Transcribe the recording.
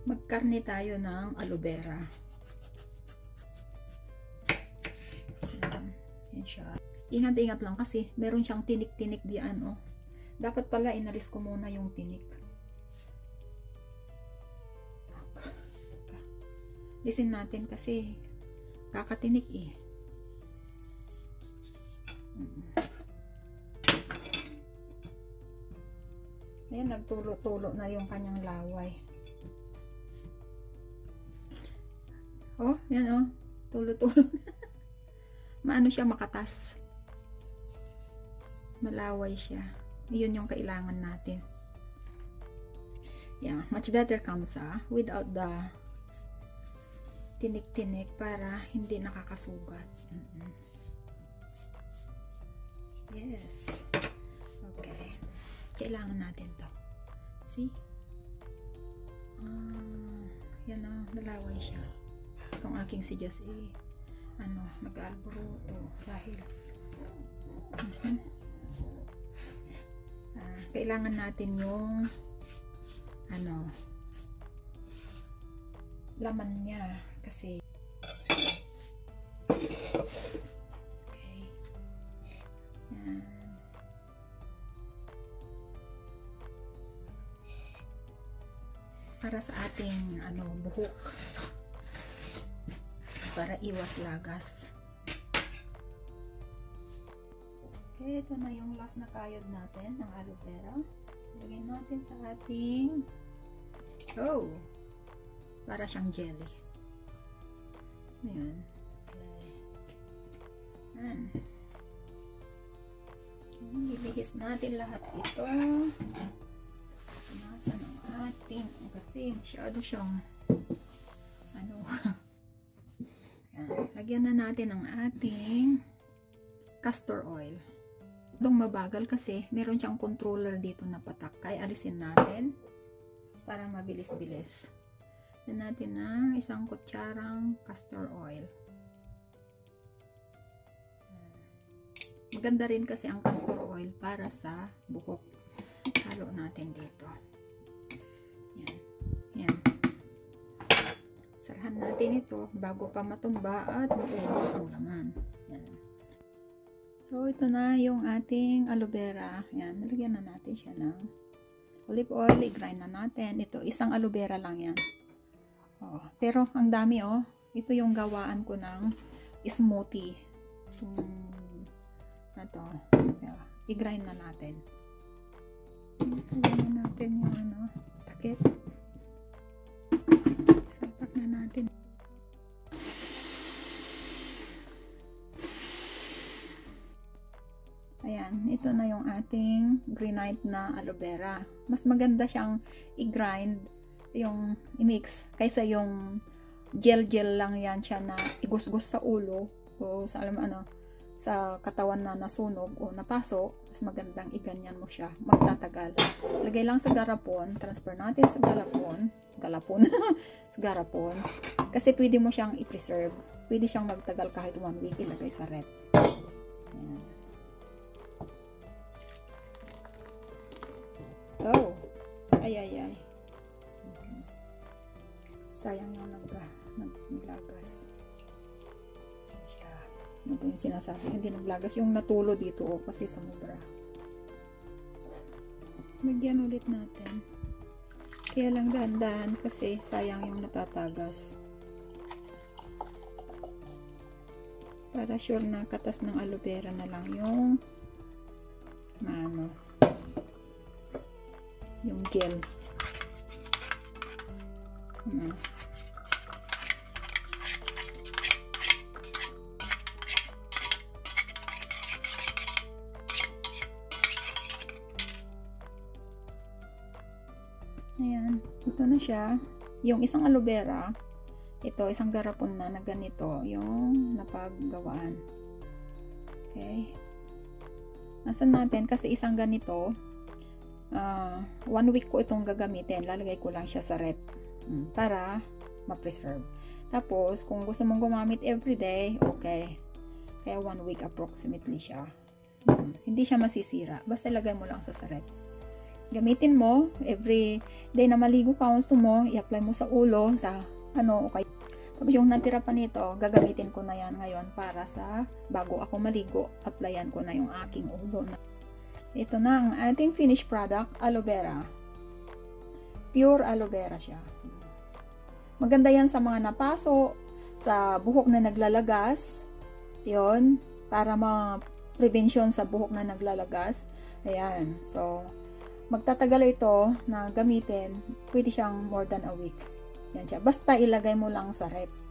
Magkarne tayo ng aloe vera. Yan siya. Ingat-ingat lang kasi meron siyang tinik-tinik diyan, oh. Dapat pala inalis ko muna yung tinik. Lisin natin kasi kakatinik eh. Ayan, nagtulo-tulo na yung kanyang laway. Oh, yan oh. Tulo-tulo. Maano siya, makatas. Malaway siya. Yun yung kailangan natin. Yeah, much better comes without the tinik-tinik para hindi nakakasugat. Yes. Okay. Kailangan natin to. See? Yan o, nalaway siya. Itong aking si Jess nag-alboroto dahil kailangan natin yung laman niya kasi okay. Yan. Para sa ating buhok, para iwas lagas. Okay, ito na yung last na kayod natin ng aloe vera. So, lagyan natin sa ating para siyang jelly. Ayan. Okay. Ayan. Okay, ilihis natin lahat ito. Punasan ang ating kasi masyado siyang lagyan na natin ang ating castor oil. Itong mabagal kasi meron siyang controller dito na patak. Kaya alisin natin para mabilis-bilis. Lagyan natin ng isang kutsarang castor oil. Maganda rin kasi ang castor oil para sa buhok. Halo natin dito. Yan. Yan. Sarahan natin ito bago pa matumba at maubos ang laman. Yan. So, ito na yung ating aloe vera. Yan. Nalagyan na natin siya ng olive oil. I-grind na natin. Ito, isang aloe vera lang yan. Oh, pero, ang dami oh. Ito yung gawaan ko ng smoothie. Ito. I-grind na natin. Lagyan na natin yung takip. Salpak na natin. Ayan, ito na yung ating granite na aloe vera. Mas maganda siyang i-grind, yung i-mix, kaysa yung gel-gel lang yan siya na igusgus sa ulo o sa sa katawan na nasunog o napaso. Mas magandang iganyan mo siya, magtatagal. Lagay lang sa garapon, transfer natin sa galapon sa garapon, kasi pwede mo siyang i-preserve, pwede siyang magtagal kahit 1 week. Ilagay sa rep. Ayan. Oh, ay. Sayang yung naglagas. Ano po yung sinasabi? Hindi naglagas. Yung natulo dito kasi sumubra. Lagyan ulit natin. Kaya lang dahan-dahan kasi sayang yung natatagas. Para sure na katas ng aloe vera na lang yung yung gel. Ayan, ito na siya. Yung isang aloe vera, ito, isang garapon na ganito, yung napaggawaan. Okay. Nasan natin? Kasi isang ganito, 1 week ko itong gagamitin. Lalagay ko lang siya sa rep para ma-preserve. Tapos, kung gusto mong gumamit everyday, okay. Kaya 1 week approximately siya. Hindi siya masisira. Basta lagay mo lang sa rep. gamitin mo every day na maligo ka, gusto mo i-apply mo sa ulo, sa ano, okay. Tapos yung natira pa nito, gagamitin ko na yan ngayon para sa bago ako maligo, applyan ko na yung aking ulo na. Ito na ang ating finished product, aloe vera. Pure aloe vera siya. Maganda yan sa mga napaso, sa buhok na naglalagas. Yon, para ma-prevention sa buhok na naglalagas. Ayan. So, magtatagal ito na gamitin. Pwede siyang more than a week. Yan siya. Basta ilagay mo lang sa rep.